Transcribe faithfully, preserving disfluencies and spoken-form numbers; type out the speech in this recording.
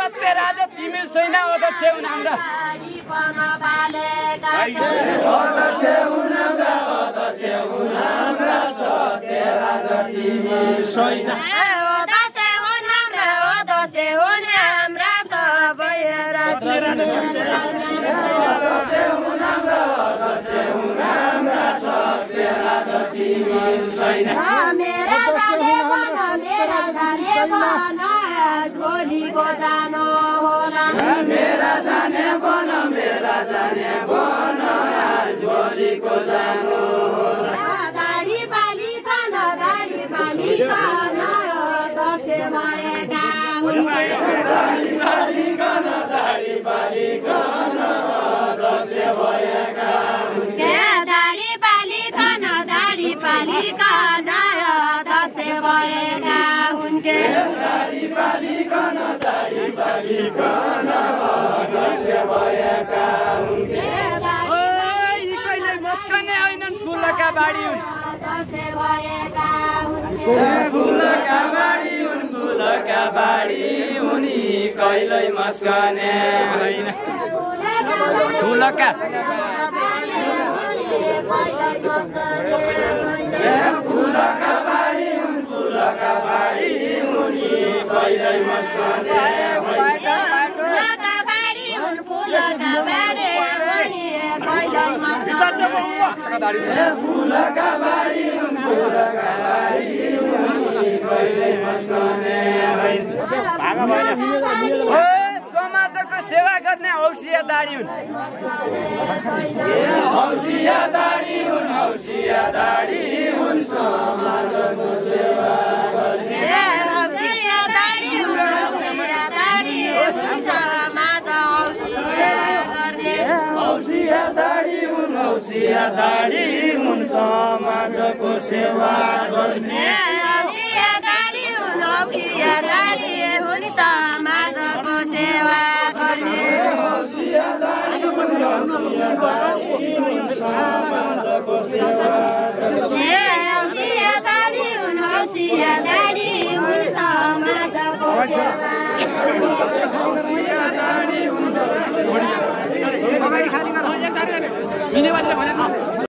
सत्य राजा तिमी छैन अध्यक्ष हुन हाम्रा अध्यक्ष हुन हाम्रा अध्यक्ष हुन हाम्रा सत्य राजा तिमी छैन अध्यक्ष हुन हाम्रा अध्यक्ष हुन हाम्रा सबै राति मेल छैन अध्यक्ष हुन हाम्रा अध्यक्ष हुन हाम्रा सत्य राजा तिमी छैन मेरा जाने बन मेरा जाने बन भोलिको जानु होला मेरा जाने बन मेरा जाने बन भोलिको जानु होला दाढी बालिकन दाढी बालिकन दसैँ भएका हुन्थे दाढी बालिकन दाढी बालिकन दसैँ भएका हुन्थे दाढी बालिकन दाढी बालिकन दसैँ भएका हुन्थे दाढी बालिकन दाढी बालिकन दसैँ भएका हुन्थे ओइ कहिले मस्कने हैनन् फुलका बाडी हुन् दसैँ भएका हुन्थे फुलका बाडी हुन् फुलका बाडी हुनी कहिले मस्कने हैन फुलका बाडी हुनी कहिले मस्कने हैन फुलका बाडी हुन् फुलका बाडी हुनी कहिले मस्कने हैन फुलका बाडी हुन् फुलका बाडी हुनी कहिले मस्कने फुलका बाडी हुन् फुलका बाडी हुनी कहिले मस्कने हैन भागा भएन ओ समाजको सेवा गर्ने औसियादारी हुन् औसियादारी हुन् औसियादारी हुन् समाजको सेवा गर्ने औसियादारी हुन् औसियादारी हुन् समाज औसिया गर्ने औसियादारी हुन् औसियादारी हुन् समाजको सेवा गर्ने औसियादारी हुन् औसियादारी हुन् समाजको सेवा गर्ने औसियादारी हुन् औसियादारी हुन् समाजको सेवा गर्ने औसियादारी हुन् औसियादारी हुन् समाजको सेवा औसियादारी हुन्